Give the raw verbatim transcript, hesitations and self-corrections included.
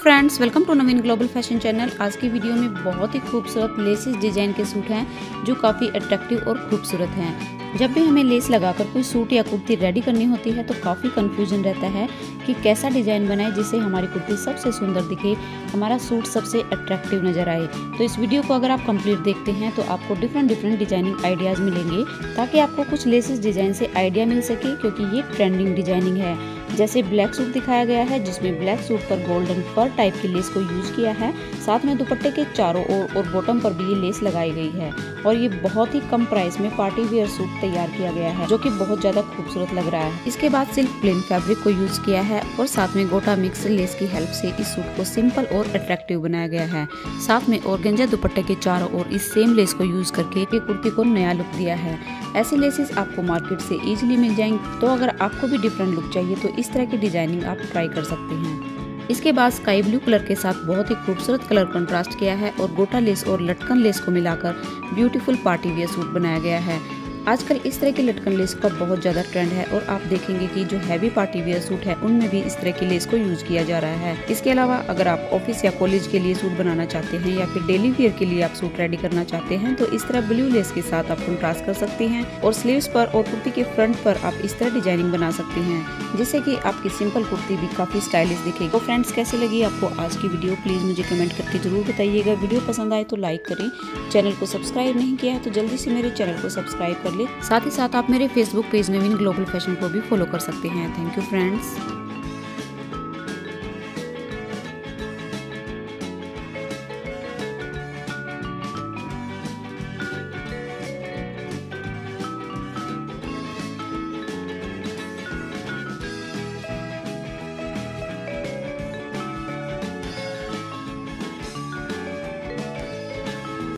Friends, welcome to Naveen global fashion channel. आज की video में बहुत ही खूबसूरत लेसेस डिजाइन के सूट हैं जो काफ़ी अट्रैक्टिव और खूबसूरत हैं। जब भी हमें लेस लगाकर कोई सूट या कुर्ती रेडी करनी होती है तो काफ़ी कंफ्यूजन रहता है कि कैसा डिज़ाइन बनाए जिससे हमारी कुर्ती सबसे सुंदर दिखे, हमारा सूट सबसे अट्रैक्टिव नज़र आए। तो इस वीडियो को अगर आप कंप्लीट देखते हैं तो आपको डिफरेंट डिफरेंट डिजाइनिंग आइडियाज़ मिलेंगे ताकि आपको कुछ लेसेस डिज़ाइन से आइडिया मिल सके, क्योंकि ये ट्रेंडिंग डिजाइनिंग है। जैसे ब्लैक सूट दिखाया गया है जिसमें ब्लैक सूट पर गोल्डन फर टाइप की लेस को यूज किया है, साथ में दुपट्टे के चारों ओर और बॉटम पर भी ये लेस लगाई गई है और ये बहुत ही कम प्राइस में पार्टी वेयर सूट तैयार किया गया है जो कि बहुत ज्यादा खूबसूरत लग रहा है। इसके बाद सिल्क प्लेन फैब्रिक को यूज किया है और साथ में गोटा मिक्स लेस की हेल्प से इस सूट को सिंपल और अट्रैक्टिव बनाया गया है। साथ में ऑर्गेंजा दुपट्टे के चारों ओर इस सेम लेस को यूज करके ये कुर्ती को नया लुक दिया है। ऐसे लेसेस आपको मार्केट से इजीली मिल जाएंगे, तो अगर आपको भी डिफरेंट लुक चाहिए तो इस तरह की डिजाइनिंग आप ट्राई कर सकते हैं। इसके बाद स्काई ब्लू कलर के साथ बहुत ही खूबसूरत कलर कंट्रास्ट किया है और गोटा लेस और लटकन लेस को मिलाकर ब्यूटीफुल पार्टी वेयर सूट बनाया गया है। आजकल इस तरह की लटकन लेस का बहुत ज़्यादा ट्रेंड है और आप देखेंगे कि जो हैवी पार्टी वेयर सूट है उनमें भी इस तरह की लेस को यूज किया जा रहा है। इसके अलावा अगर आप ऑफिस या कॉलेज के लिए सूट बनाना चाहते हैं या फिर डेली वेयर के लिए आप सूट रेडी करना चाहते हैं तो इस तरह ब्लू लेस के साथ आप कंट्रास्ट कर सकते हैं और स्लीव्स पर और कुर्ती के फ्रंट पर आप इस तरह डिजाइनिंग बना सकते हैं जिससे कि आपकी सिंपल कुर्ती भी काफी स्टाइलिश दिखेगी। तो फ्रेंड्स, कैसी लगी आपको आज की वीडियो, प्लीज मुझे कमेंट करके जरूर बताइएगा। वीडियो पसंद आए तो लाइक करें, चैनल को सब्सक्राइब नहीं किया है तो जल्दी से मेरे चैनल को सब्सक्राइब कर ले। साथ ही साथ आप मेरे Facebook page Naveen global fashion को भी फॉलो कर सकते हैं। Thank you friends.